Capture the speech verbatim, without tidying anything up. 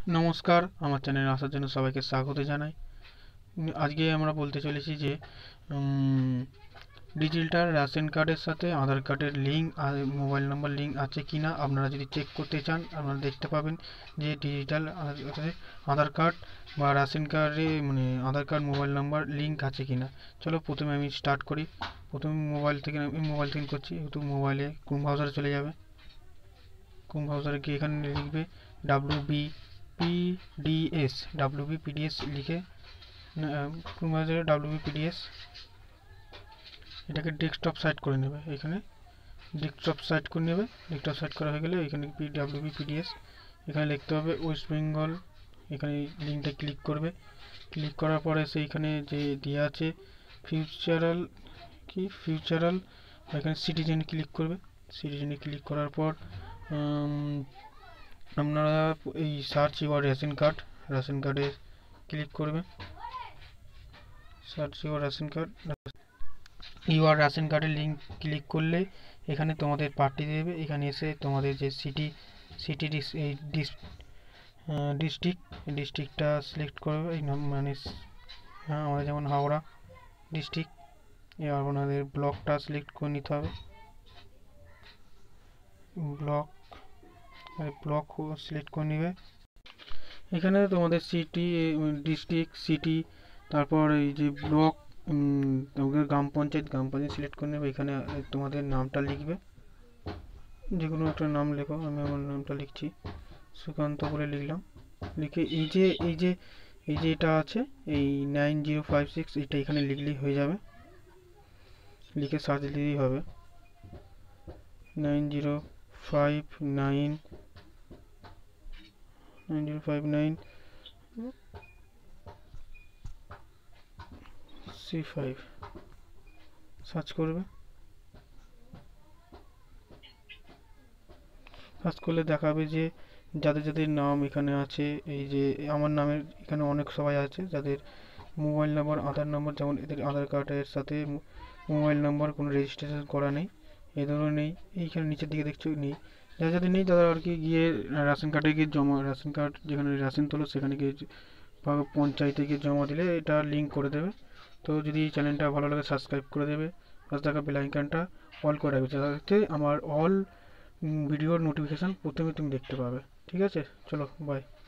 নমস্কার, আমার চ্যানেলে আসার জন্য সবাইকে স্বাগত জানাই। আজকে আমরা বলতে চলেছি যে ডিজিটাল রেশন কার্ডের সাথে আধার কার্ডের লিঙ্ক আর মোবাইল নাম্বার লিঙ্ক আছে কি না আপনারা যদি চেক করতে চান আপনারা দেখতে পাবেন যে ডিজিটাল আধার কার্ড বা রেশন কার্ডে মানে Aadhaar card mobile number link আছে কি না। চলো প্রথমে আমি স্টার্ট করি। প্রথমে মোবাইল থেকে আমি মোবাইল থেকে করছি, একটু মোবাইলে ক্রোম ব্রাউজারে চলে যাবে। ক্রোম ব্রাউজারে গিয়ে এখানে লিখবে W B PDS WB PDS লিখে ক্রোম ব্রাউজারে ডাব্লিউবি পিডিএস এটাকে ডেস্কটপ সাইট করে নেবে। এখানে ডেস্কটপ সাইট করে নেবে। ডেস্কটপ সাইট করা হয়ে গেলে এখানে ডাব্লিউবি পিডিএস এখানে লিখতে হবে ওয়েস্ট বেঙ্গল। এখানে লিঙ্কটা ক্লিক করবে। ক্লিক করার পরে সেইখানে যে দেওয়া আছে ফিউচারাল কি ফিউচারাল এখানে সিটিজেন ক্লিক করবে। সিটিজেনে ক্লিক করার পর আপনারা এই search your ration card ration কার্ডে ক্লিক করবে। Search your ration card your ration কার্ডের লিঙ্ক ক্লিক করলে এখানে তোমাদের পাঠিয়ে দেবে। এখানে এসে তোমাদের যে সিটি সিটি এই ডিস্ট্রিক্ট ডিস্ট্রিক্টটা সিলেক্ট করবে। এই মানে হ্যাঁ আমাদের যেমন হাওড়া ডিস্ট্রিক্ট, এবার আপনাদের ব্লকটা সিলেক্ট করে নিতে হবে। ব্লক ব্লক সিলেক্ট করে নেবে। এখানে তোমাদের সিটি ডিস্ট্রিক্ট সিটি তারপর এই যে ব্লক তোমাদের গ্রাম পঞ্চায়েত গ্রাম পঞ্চায়েত সিলেক্ট করে নেবে। এখানে তোমাদের নামটা লিখবে, যে কোনো একটা নাম লেখো। আমি আমার নামটা লিখছি সুকান্ত বলে লিখলাম। লিখে এই যে এই যে এই যে এটা আছে এই নাইন জিরো ফাইভ সিক্স এটা এখানে লিখলেই হয়ে যাবে। লিখে সার্চ দিলেই হবে nine zero five nine nine zero five nine C five search করবে। সার্চ করলে দেখাবে যে যাদের যাদের নাম এখানে আছে, এই যে আমার নামের এখানে অনেক সবাই আছে যাদের মোবাইল নাম্বার আধার নাম্বার, যেমন এদের আধার কার্ডের সাথে মোবাইল নাম্বার কোনো রেজিস্ট্রেশন করা নেই, এই ধরনের নেই। এইখানে নিচের দিকে দেখছো নেই। যারা যাদের নেই তারা আর কি গিয়ে রেশন কার্ডে গিয়ে জমা রেশন কার্ড যেখানে রেশন তোলো সেখানে গিয়ে পঞ্চায়েতে গিয়ে জমা দিলে এটা লিঙ্ক করে দেবে। তো যদি চ্যানেলটা ভালো লাগে সাবস্ক্রাইব করে দেবে, পাশে থাকা বেল আইকনটা অল করে রাখবে যাতে আমার অল ভিডিওর নোটিফিকেশান প্রথমে তুমি দেখতে পাবে। ঠিক আছে, চলো বাই।